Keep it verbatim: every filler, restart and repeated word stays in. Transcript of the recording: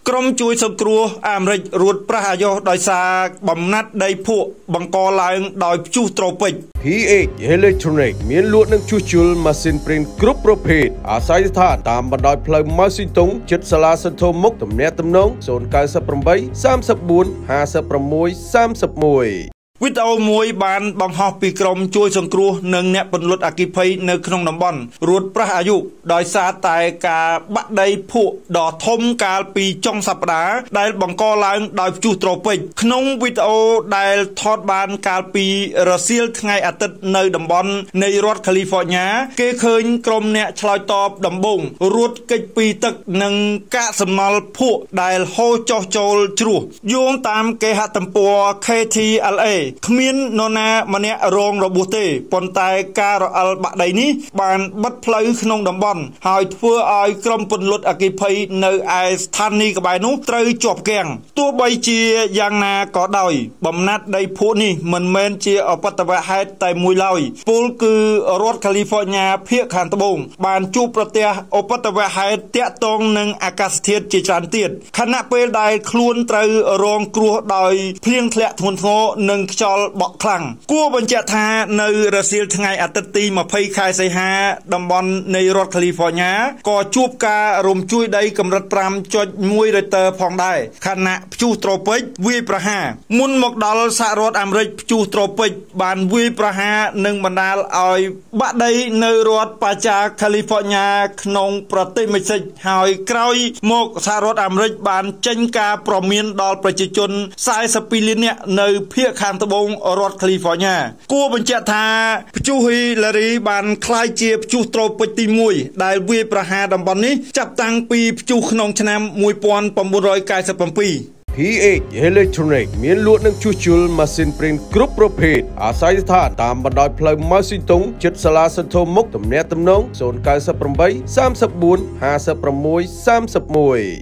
ក្រមជួយសង្គ្រោះអាមេរិករួតប្រះអាយុដោយសារបំណាត់ដីភក់បង្កឡើងដោយព្យុះត្រូពិចพี เอช Electronic មានលក់នឹងជួសជុលម៉ាស៊ីនព្រីនគ្រប់ប្រភេទអាស្រ័យស្ថានតាមបណ្ដោយផ្លូវម៉ៅស៊ីតុងជិតសាលាសន្ធមុខទំនាក់ទំនង ศูนย์ เก้า แปด สาม สี่ ห้า หก สาม สาม หนึ่งវីដេអូមួយបានបង្ហោះពីក្រុមជួយសង្គ្រោះនិងអ្នកពន្លត់អគ្គិភ័យនៅក្នុងតំបន់រួតប្រះអាយុដោយសារតែការបាក់ដីភក់ដ៏ធំកាលពីចុងសប្តាហ៍ដែលបង្កឡើងដោយព្យុះត្រូពិចក្នុងវីដេអូដែលថតបានកាលពីរសៀលថ្ងៃអាទិត្យនៅតំបន់នៃរដ្ឋកាលីហ្វ័រញ៉ាគេឃើញក្រុមអ្នកឆ្លើយតបដំបូងរួតគេចពីទឹកនិងកាកសំណល់ភក់ដែលហូរចុះចូលជ្រោះយោងតាមគេហទំព័រ เค ที แอล เอគ្មាននរណាម្នាក់រងរបួសទេប៉ុន្តែការរអិលបាក់ដីនេះបានបិទផ្លូវក្នុងតំបន់ហើយធ្វើឲ្យក្រុមពន្លត់អគ្គិភ័យនៅឯស្ថានីយ៍ក្បែរនោះត្រូវជាប់គាំងទោះបីជាយ៉ាងណាក៏ដោយបំណាត់ដីភក់នេះមិនមែនជាឧបទ្ទវហេតុតែមួយឡើយពលគឺរដ្ឋកាលីហ្វ័រញ៉ាភាគខាងត្បូងបានជួបប្រទះឧបទ្ទវហេតុទាក់ទងនឹងអាកាសធាតុជាច្រើនទៀតខណៈពេលដែលខ្លួនត្រូវរងគ្រោះដោយភ្លៀងធ្លាក់ធ្ងន់ធ្ងរនិងខ្យល់បក់ខ្លាំងគួរបញ្ជាក់ថានៅរសៀលថ្ងៃអាទិត្យទីยี่สิบខែសីហាតំបន់នៃរដ្ឋកាលីហ្វ័រញ៉ាក៏ជួបការរំជួយដីកម្រិត ห้าจุดหนึ่ง រិចទ័រផងដែរខណៈព្យុះត្រូពិចវាយប្រហារមុនមកដល់សហរដ្ឋអាមេរិកព្យុះត្រូពិចបានវាយប្រហារនិងបណ្ដាលឲ្យបាក់ដីនៅរដ្ឋបាចាកាលីហ្វ័រញ៉ាក្នុងប្រទេសមិចស៊ិកហើយក្រោយមកសហរដ្ឋអាមេរិកបានចេញការព្រមានដល់ប្រជាជនสี่สิบสองលាននាក់នៅភាគខាងត្បូងរដ្ឋកាលីហ្វ័រញ៉ាគួរបញ្ជាក់ថាព្យុះហ៊ីឡារីបានក្លាយជាព្យុះត្រូពិចទីមួយដែលវាយប្រហារតំបន់នេះចាប់តាំងពីព្យុះក្នុងឆ្នាំnineteen ninety-seven พี เอช Electronic មានលក់នឹងជួសជុលម៉ាស៊ីនព្រីនគ្រប់ប្រភេទអាស្រ័យស្ថានតាមបណ្ដោយផ្លូវម៉ៅស៊ីតុងជិតសាលាសន្ធមុខទំនាក់ទំនង ศูนย์ เก้า แปด สาม สี่ ห้า หก สาม สาม หนึ่ง